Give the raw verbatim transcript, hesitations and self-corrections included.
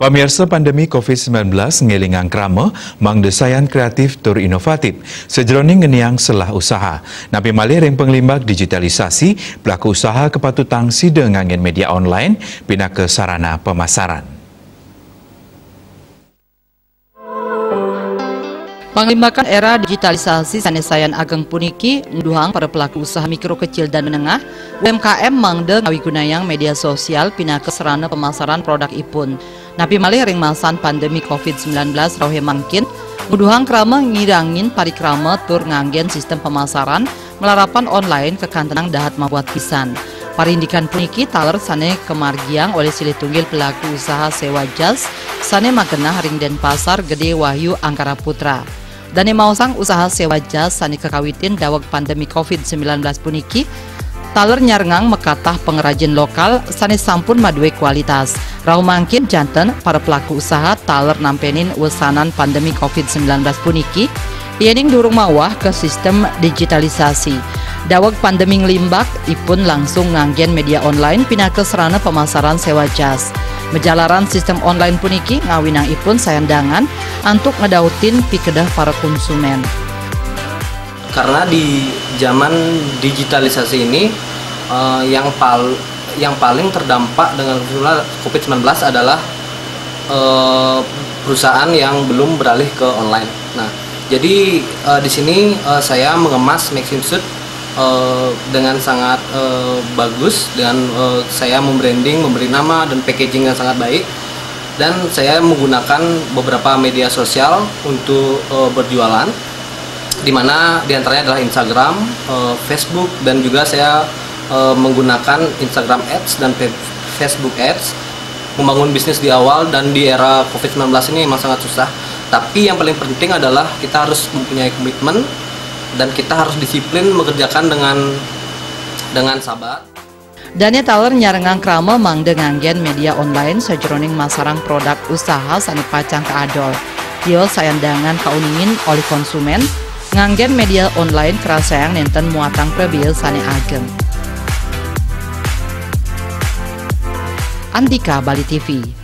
Pamirsa pandemi covid sembilan belas ngelingang krama, mang desayan kreatif tur inovatif, sejroning ngeniang selah usaha. Napi malih ring penglimbak digitalisasi, pelaku usaha kepatutan sida ngangin media online, pindah ke sarana pemasaran. Panglimbakan era digitalisasi sanesayan ageng puniki nduhang para pelaku usaha mikro kecil dan menengah U M K M mangde ngawigunayang media sosial pina ke sarana pemasaran produk ipun. Napi malih ring masan pandemi covid sembilan belas rohe mangkin nduhang krama ngirangin parikrama tur nganggen sistem pemasaran melarapan online ke kantenang dahat mabuat pisan. Parindikan puniki taler sane kemargiang oleh silih tunggil pelaku usaha sewa jas sane magenah ring Denpasar Gede Wahyu Angkara Putra. Dan mausang usaha sewa jas sani kekawitin dawag pandemi covid sembilan belas puniki taler nyarengang mekatah pengrajin lokal sani sampun madue kualitas. Rau mangkin janten para pelaku usaha taler nampenin usanan pandemi covid sembilan belas puniki iening durung mawah ke sistem digitalisasi. Dawag pandemi ngelimbak ipun langsung nganggen media online pindah ke sarana pemasaran sewa jas. Menjalaran sistem online puniki ngawinang ipun sayandangan untuk ngedautin pikedah para konsumen. Karena di zaman digitalisasi ini uh, yang pal yang paling terdampak dengan covid sembilan belas adalah uh, perusahaan yang belum beralih ke online. Nah, jadi uh, di sini uh, saya mengemas Maxim Suit Uh, dengan sangat uh, bagus, dengan uh, saya membranding, memberi nama dan packaging yang sangat baik, dan saya menggunakan beberapa media sosial untuk uh, berjualan, dimana diantaranya adalah Instagram, uh, Facebook, dan juga saya uh, menggunakan Instagram Ads dan Facebook Ads. Membangun bisnis di awal dan di era covid sembilan belas ini memang sangat susah, tapi yang paling penting adalah kita harus mempunyai komitmen dan kita harus disiplin mengerjakan dengan dengan sabar. Dania taler nyarengang krama mangde nganggen media online sejroning masarang produk usaha sani pacang ke adol. Yo sayandangan kauningin oleh konsumen nganggen media online kerasayang nenten muatang prebil sani ageng. Andika, Bali T V.